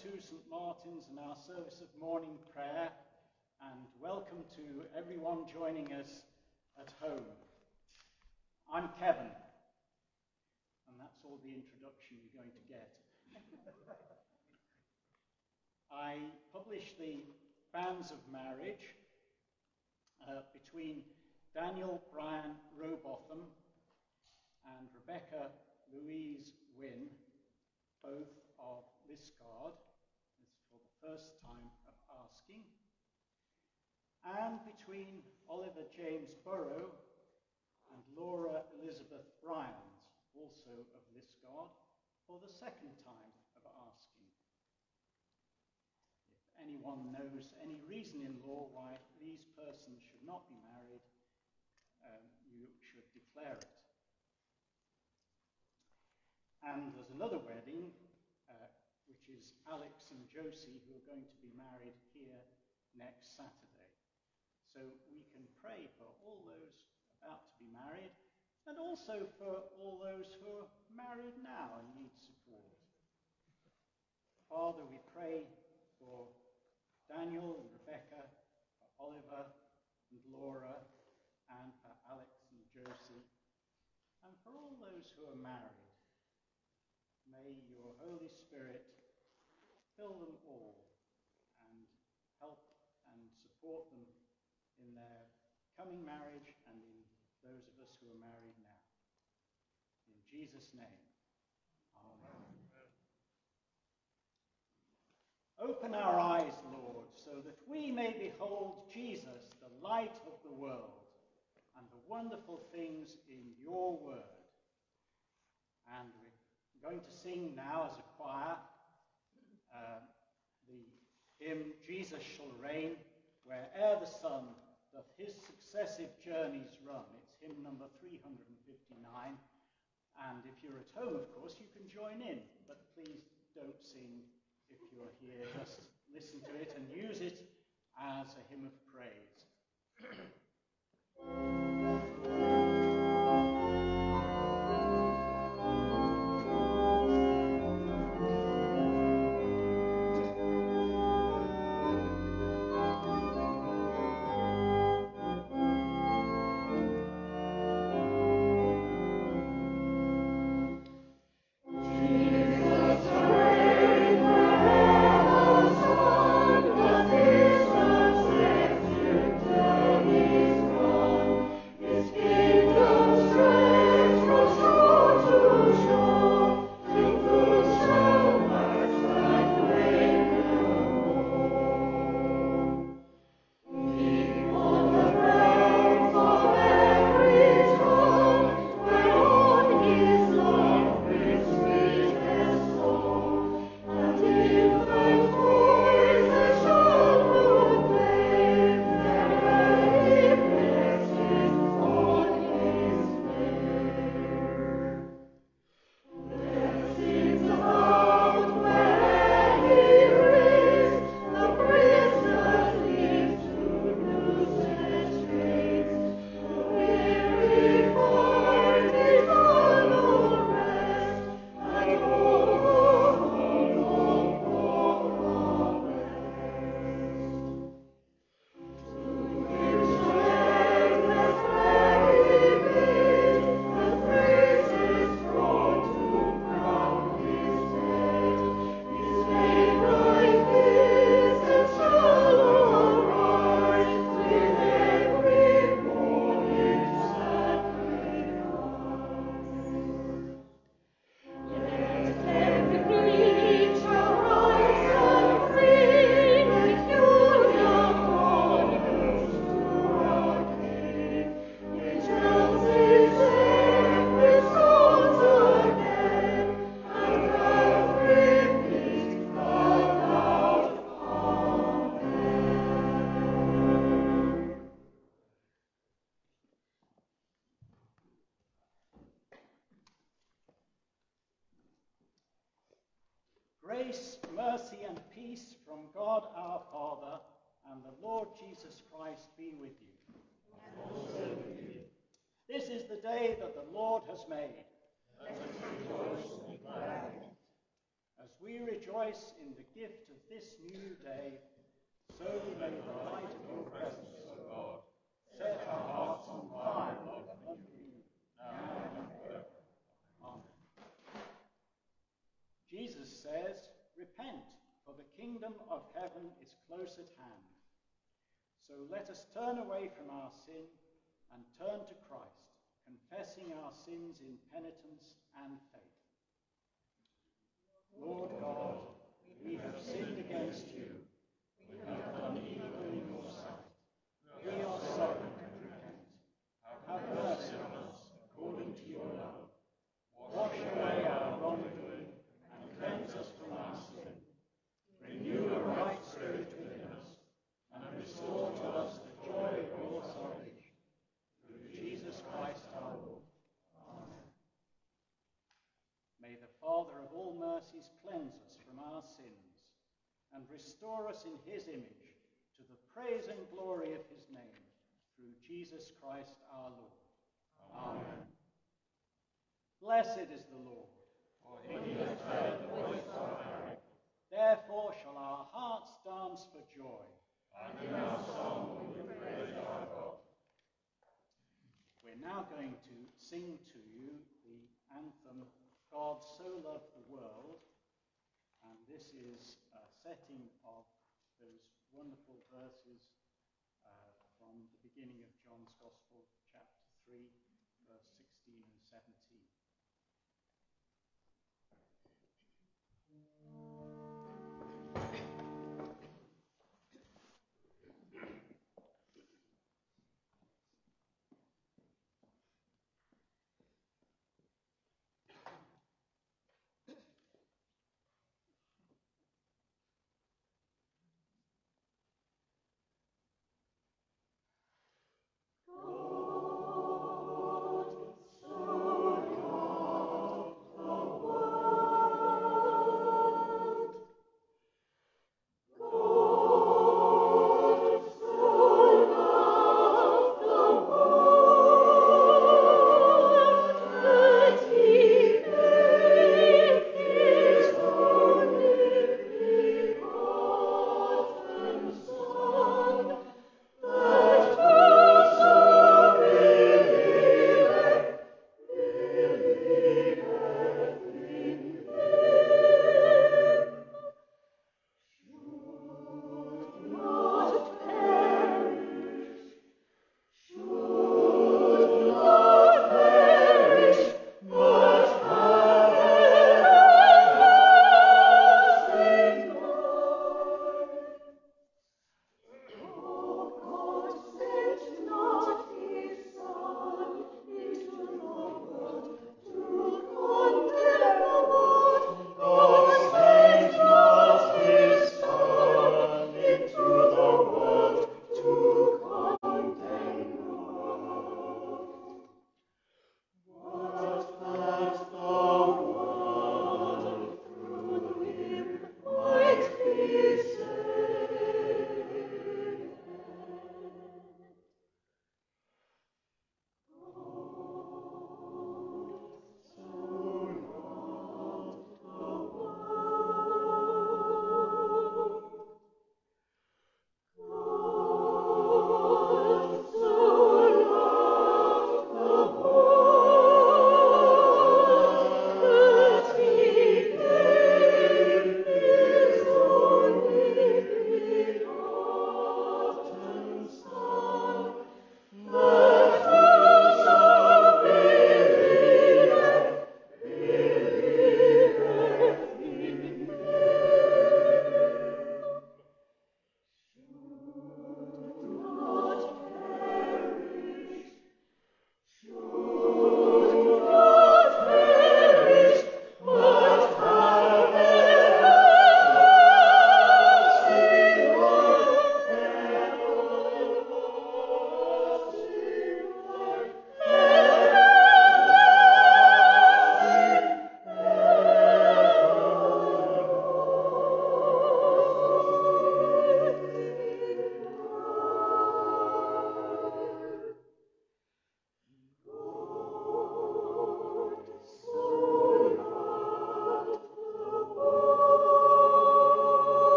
to St. Martin's and our service of morning prayer, and welcome to everyone joining us at home. I'm Kevan, and that's all the introduction you're going to get. I published the banns of marriage between Daniel Brian Robotham and Rebecca Louise Wynne, both of Liskeard, this for the first time of asking, and between Oliver James Burrow and Laura Elizabeth Bryans, also of Liskeard, for the second time of asking. If anyone knows any reason in law why these persons should not be married, you should declare it. And there's another wedding, which is Alex and Josie, who are going to be married here next Saturday. So we can pray for all those about to be married, and also for all those who are married now and need support. Father, we pray for Daniel and Rebecca, for Oliver and Laura, and for Alex and Josie, and for all those who are married. May your Holy Spirit fill them all and help and support them in their coming marriage and in those of us who are married now. In Jesus' name, Amen. Open our eyes, Lord, so that we may behold Jesus, the light of the world, and the wonderful things in your word. And we're going to sing now as a choir the hymn, Jesus Shall Reign, where'er the sun doth his successive journeys run. It's hymn number 359. And if you're at home, of course, you can join in, but please don't sing if you're here. Just listen to it and use it as a hymn of praise. Grace, mercy, and peace from God our Father and the Lord Jesus Christ be with you. And also with you. This is the day that the Lord has made. Let us rejoice and be glad in it. As we rejoice in the gift of this new day, so may the light of your presence, O God, set our hearts on fire unto you, now and forever. Amen. Jesus says, "Repent, for the kingdom of heaven is close at hand." So let us turn away from our sin and turn to Christ, confessing our sins in penitence and faith. Lord God, we have sinned against you. We have done evil in your sight. We are sorry and repent. Have mercy on us according to your love. Wash away our wrongdoing and cleanse us from our sin. Renew a right spirit within us and restore to us the joy of your salvation. Through Jesus Christ our Lord. Amen. May the Father of all mercies cleanse us from our sins and restore us in his image to the praise and glory of his name, through Jesus Christ our Lord. Amen. Blessed is the Lord. For he has heard the voice of our prayer. Therefore shall our hearts dance for joy. And in our song we will praise our God. We're now going to sing to you the anthem, God So Loved the World. And this is a setting of those wonderful verses from the beginning of John's Gospel, chapter 3, verse 16 and 17. God so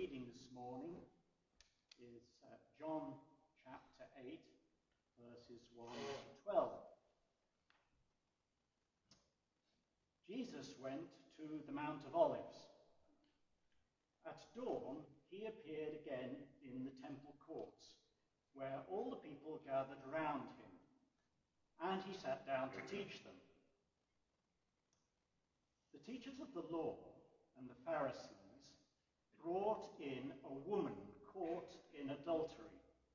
reading this morning is John chapter 8, verses 1 to 12. Jesus went to the Mount of Olives. At dawn, he appeared again in the temple courts, where all the people gathered around him, and he sat down to teach them. The teachers of the law and the Pharisees brought in a woman caught in adultery.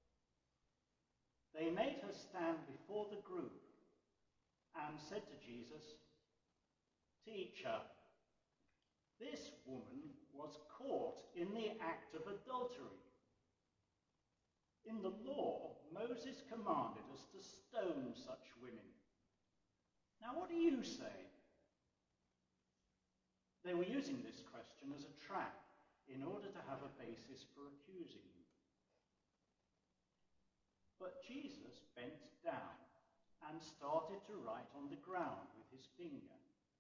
They made her stand before the group and said to Jesus, "Teacher, this woman was caught in the act of adultery. In the law, Moses commanded us to stone such women. Now what do you say?" They were using this question as a trap in order to have a basis for accusing him. But Jesus bent down and started to write on the ground with his finger.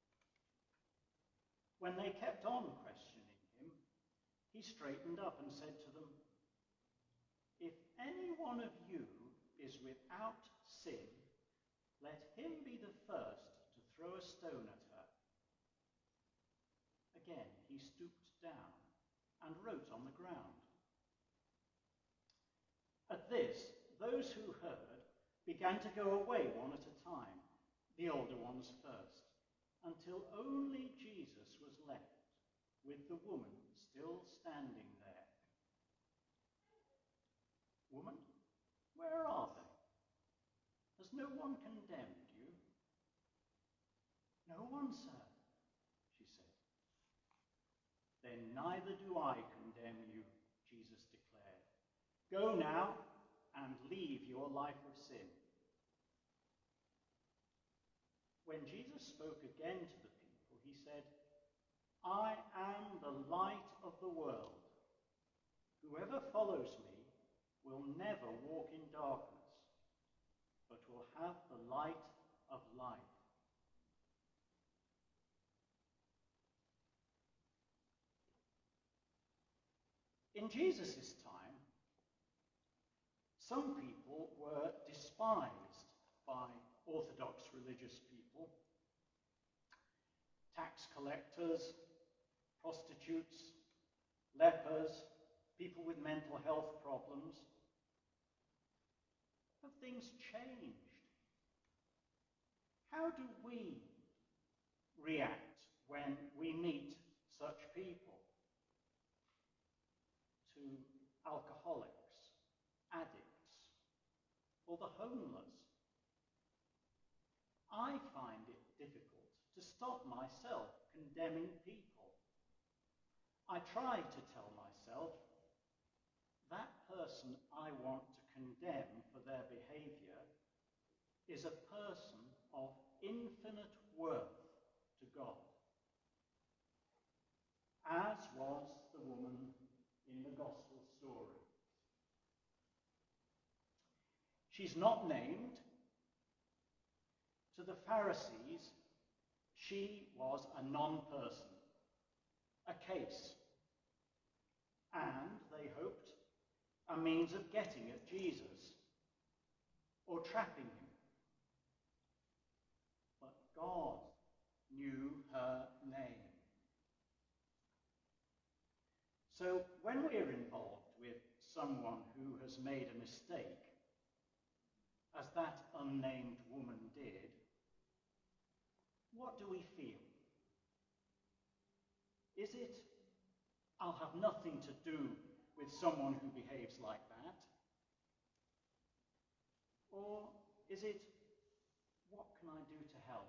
When they kept on questioning him, he straightened up and said to them, "If any one of you is without sin, let him be the first to throw a stone at her." Again, he stooped down and wrote on the ground. At this, those who heard began to go away one at a time, the older ones first, until only Jesus was left, with the woman still standing there. "Woman, where are they? Has no one condemned you?" "No one, sir," she said. "Then neither do I condemn you," Jesus declared. "Go now and leave your life of sin." When Jesus spoke again to the people, he said, "I am the light of the world. Whoever follows me will never walk in darkness, but will have the light of life." In Jesus' time, some people were despised by Orthodox religious people. Tax collectors, prostitutes, lepers, people with mental health problems. Have things changed? How do we react when we meet such people? To alcoholics, addicts, or the homeless? I find it difficult to stop myself condemning people. I try to tell myself, that person I want to condemn for their behavior is a person of infinite worth to God, as was the woman in the gospel story. She's not named. To the Pharisees, she was a non-person, a case, and they hoped a means of getting at Jesus or trapping him. But God knew her name. So when we're involved with someone who has made a mistake, as that unnamed woman did, what do we feel? Is it, "I'll have nothing to do with someone who behaves like that"? Or is it, "What can I do to help"?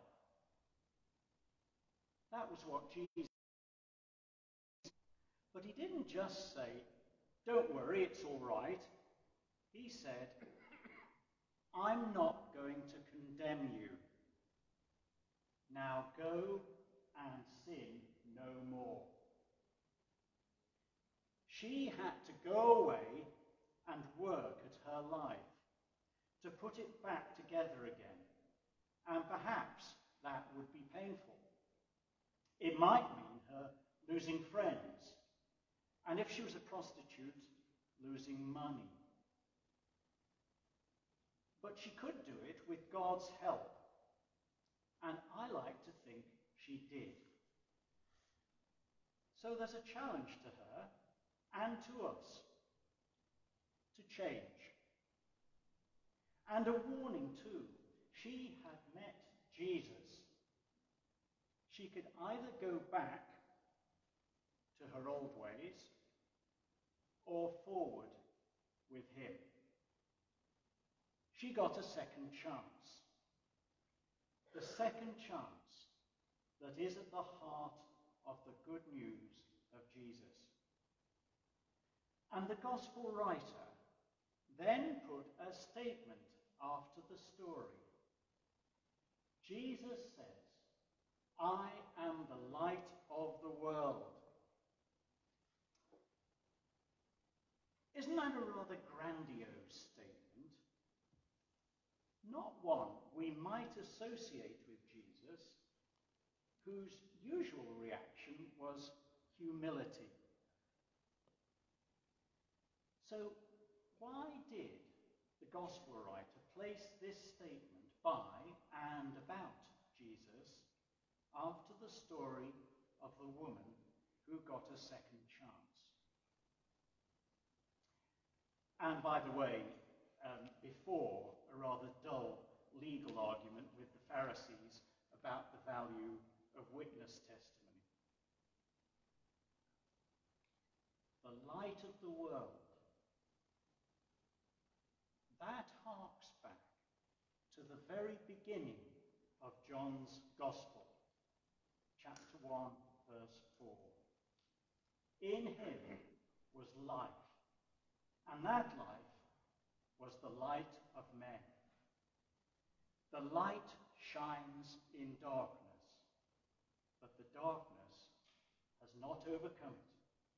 That was what Jesus said. But he didn't just say, "Don't worry, it's all right." He said, "I'm not going to condemn you. Now go and sin no more." She had to go away and work at her life, to put it back together again. And perhaps that would be painful. It might mean her losing friends And if she was a prostitute, losing money. But she could do it with God's help. And I like to think she did. So there's a challenge to her and to us to change. And a warning too. She had met Jesus. She could either go back to her old ways or forward with him. She got a second chance. The second chance that is at the heart of the good news of Jesus. And the gospel writer then put a statement after the story. Jesus says, "I am the light of the world." Isn't that a rather grandiose statement? Not one we might associate with Jesus, whose usual reaction was humility. So why did the gospel writer place this statement by and about Jesus after the story of the woman who got a second chance? And by the way, before a rather dull legal argument with the Pharisees about the value of witness testimony. The light of the world. That harks back to the very beginning of John's Gospel, chapter 1, verse 4. In him was life, and that life was the light of men. The light shines in darkness, but the darkness has not overcome it.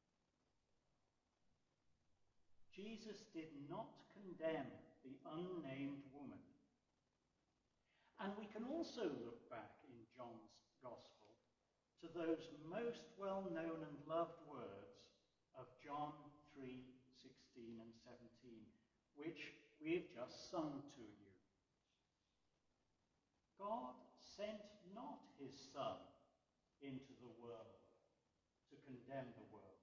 Jesus did not condemn the unnamed woman. And we can also look back in John's Gospel to those most well-known and loved words of John 3:16 and 17, which we've just sung to you. God sent not his Son into the world to condemn the world,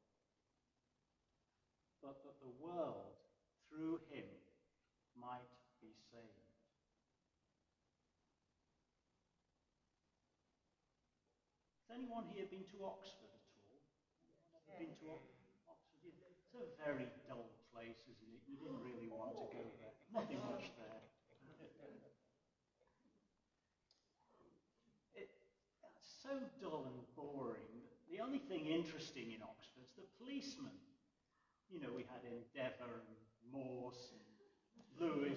but that the world through him might be saved. Has anyone here been to Oxford at all? Ever been to Oxford? It's a very dull place, isn't it? You didn't really want to go there. Nothing much there. It's so dull and boring. The only thing interesting in Oxford is the policemen. You know, we had Endeavour and Morse and Lewis.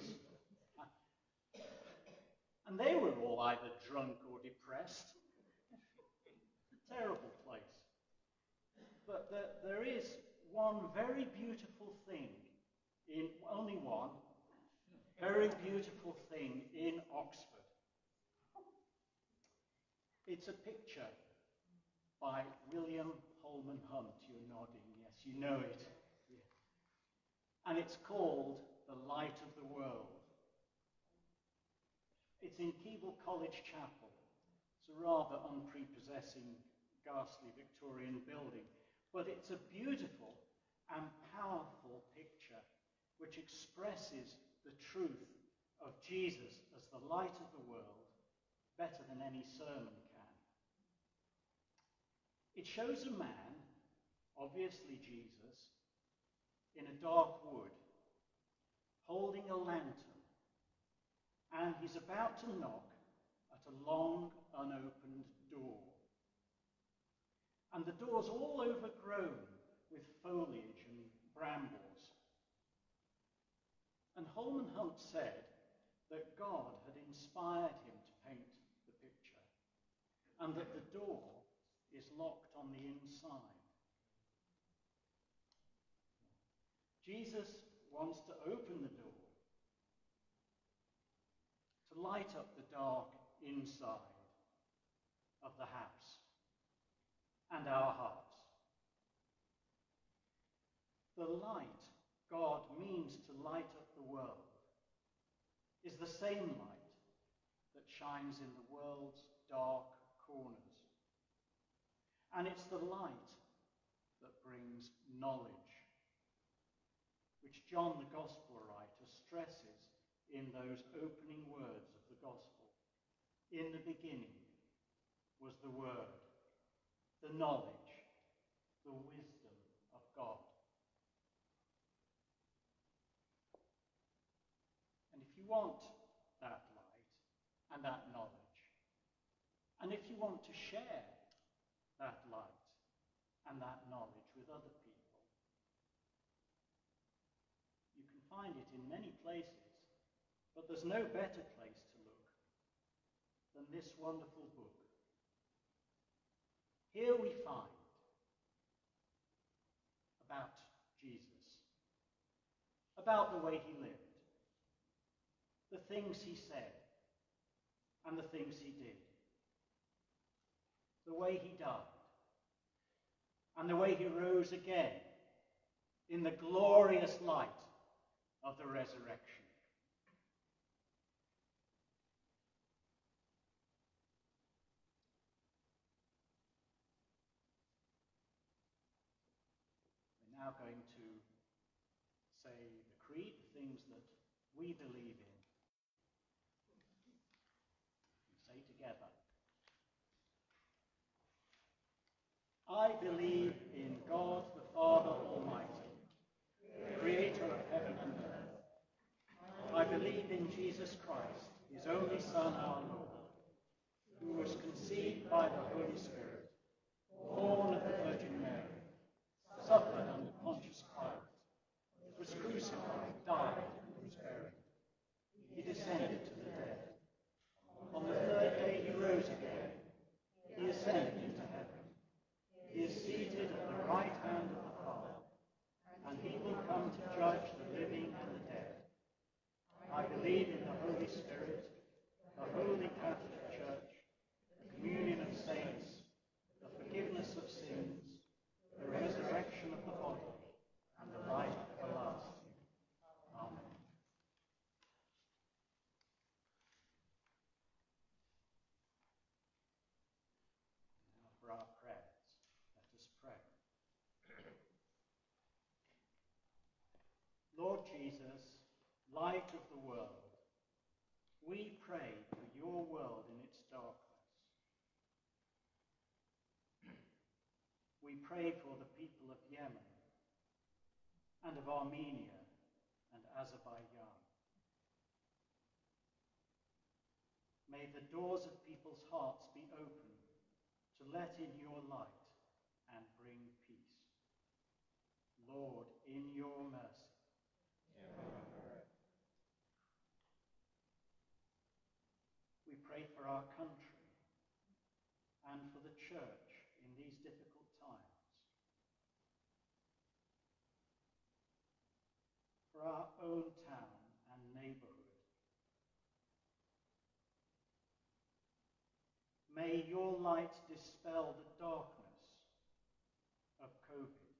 And they were all either drunk or depressed. It's a terrible place. But there is one very beautiful thing, only one, very beautiful thing in Oxford. It's a picture by William Holman Hunt. You're nodding, yes, you know it. Yeah. And it's called The Light of the World. It's in Keble College Chapel. It's a rather unprepossessing, ghastly Victorian building. But it's a beautiful and powerful picture which expresses the truth of Jesus as the light of the world better than any sermon can. It shows a man, obviously Jesus, in a dark wood, holding a lantern, and he's about to knock at a long, unopened door. And the door's all overgrown with foliage and brambles. And Holman Hunt said that God had inspired him to paint the picture, and that the door is locked on the inside. Jesus wants to open the door to light up the dark inside of the house and our hearts. The light God means to light up the world is the same light that shines in the world's dark corners. And it's the light that brings knowledge, which John the Gospel writer stresses in those opening words of the Gospel. In the beginning was the Word, the knowledge, the wisdom of God. And if you want that light and that knowledge, and if you want to share that light and that knowledge with other people, you can find it in many places, but there's no better place to look than this wonderful book. Here we find about Jesus, about the way he lived, the things he said, and the things he did, the way he died, and the way he rose again in the glorious light of the resurrection. We're now going to say the creed, the things that we believe in. We say together, I believe in God the Father Almighty, creator of heaven and earth. I believe in Jesus Christ, his only Son, our Lord, who was conceived by the Holy Spirit, born of the Virgin Mary, suffered under Pontius Pilate, was crucified, died, and was buried. He descended to the dead. On the third day he rose again. He ascended into heaven. He is seated at the right hand of the Father, and he will come to judge the living and the dead. I believe in the Holy Spirit, the Holy Catholic Church, the communion of saints, the forgiveness of sins, the resurrection of the body, and the life everlasting. Amen. Now for our prayers, let us pray. Lord Jesus, light of the world, we pray for your world in its darkness. We pray for the people of Yemen and of Armenia and Azerbaijan. May the doors of people's hearts be open to let in your light and bring peace. Lord, in your mercy. We pray for our country and for the church in these difficult times. For our own town and neighborhood. May your light dispel the darkness of COVID.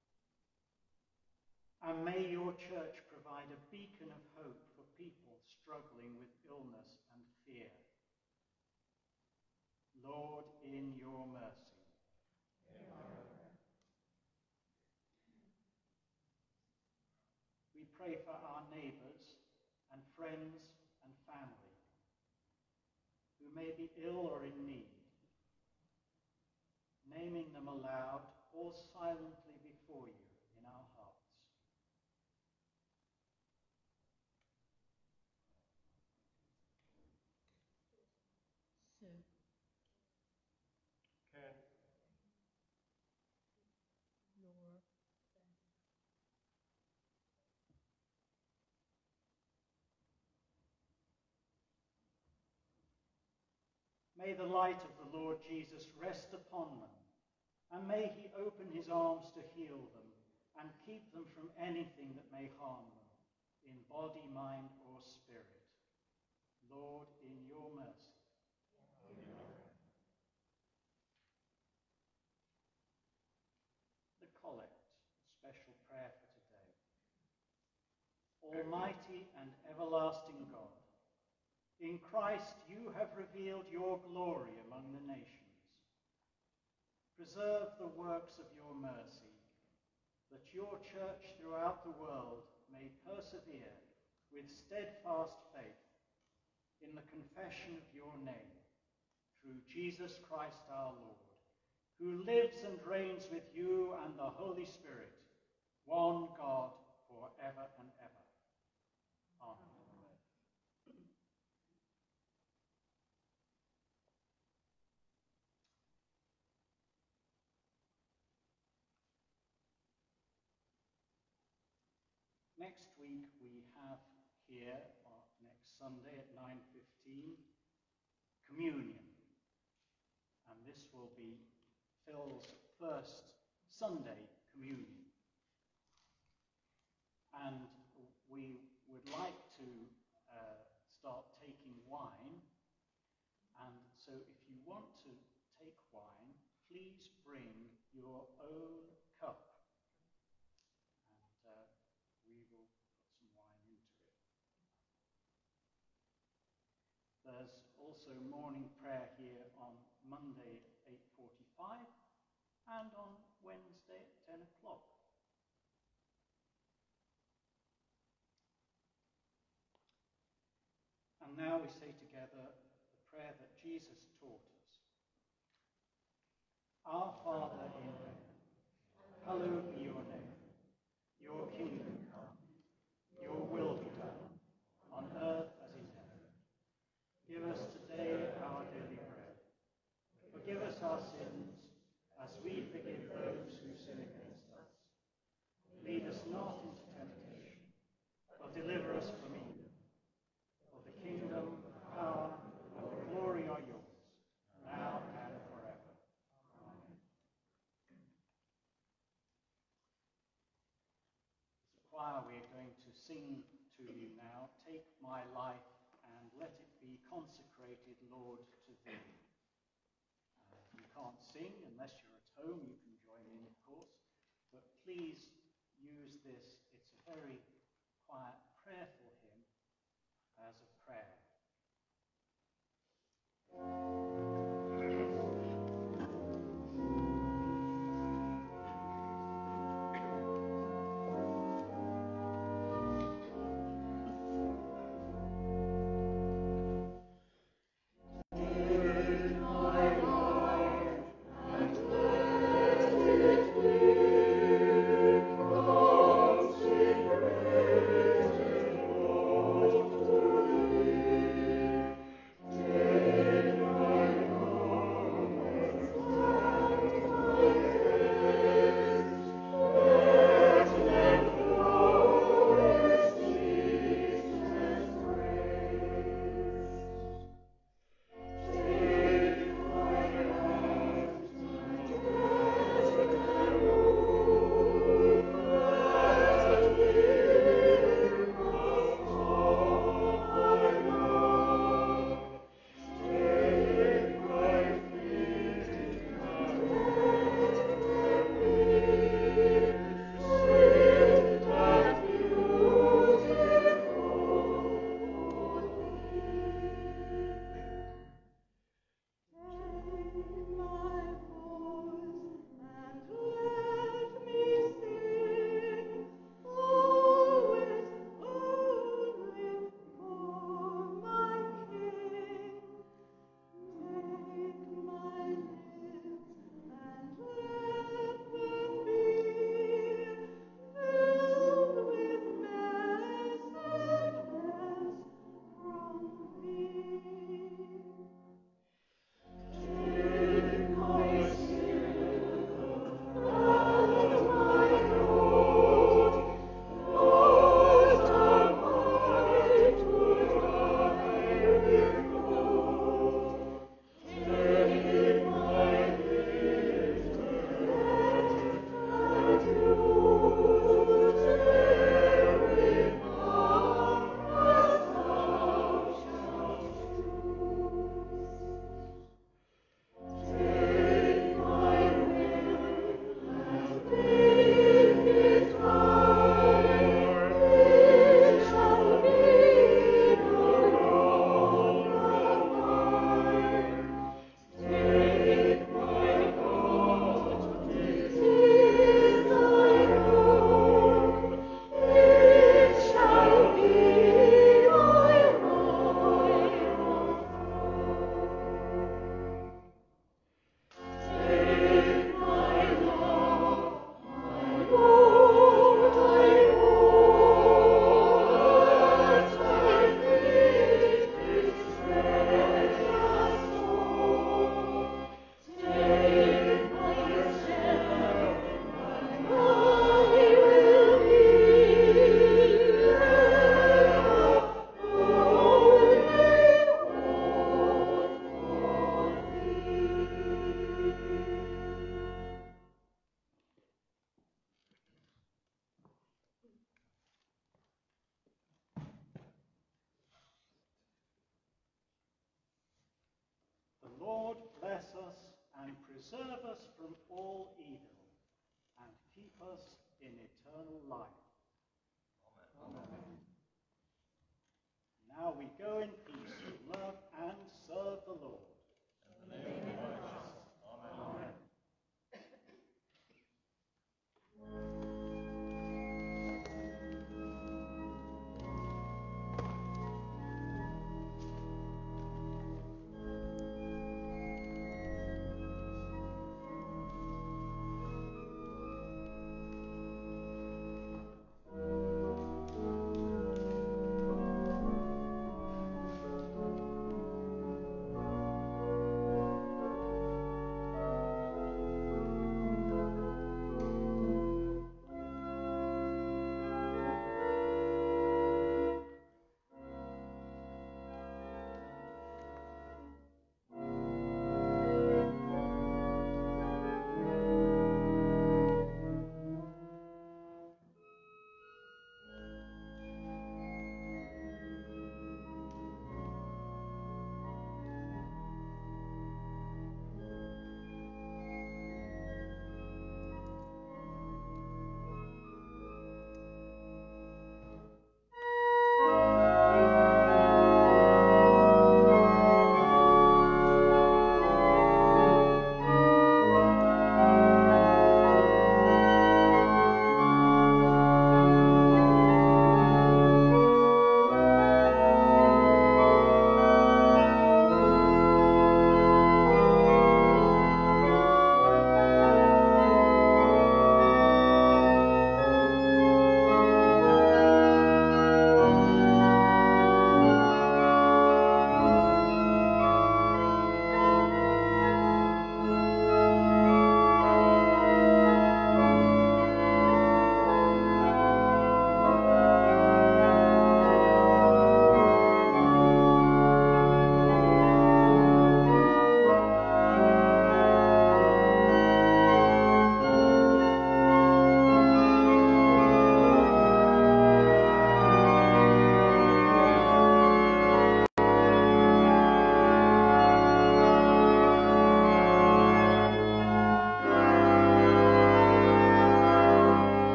And may your church provide a beacon of hope for people struggling with illness and fear. Lord, in your mercy. We pray for our neighbours and friends and family who may be ill or in need, naming them aloud or silently before you in our hearts. Sue. Ken. Laura. May the light of the Lord Jesus rest upon them, and may he open his arms to heal them and keep them from anything that may harm them, in body, mind, or spirit. Lord, in your mercy. The collect, special prayer for Almighty and everlasting God, in Christ you have revealed your glory among the nations. Preserve the works of your mercy, that your church throughout the world may persevere with steadfast faith in the confession of your name, through Jesus Christ our Lord, who lives and reigns with you and the Holy Spirit, one God, forever and ever. Amen. Next week we have here, next Sunday at 9:15, communion. And this will be Phil's first Sunday communion. And we would like to start taking wine. And so if you want to take wine, please bring your own cup. And we will put some wine into it. There's also morning prayer here on Monday at 8:45 and on Wednesday at 10 o'clock. And now we say together the prayer that Jesus taught us. Our Father in heaven, hallowed be your name. Your kingdom come, your will be done, on earth as in heaven. Give us today our daily bread. Forgive us our sins, as we forgive those who sin against us. Lead us not into temptation, but deliver us from evil. For the kingdom, the power, and the glory are yours, now and forever. Amen. As a choir, we are going to sing to you now, Take My Life and Let It Be Consecrated, Lord, to Thee. You can't sing unless you're at home. You can join in, of course. But please use this. It's a very quiet, prayerful hymn as a prayer. and preserve us from all evil, and keep us in eternal life. Amen. Now we go in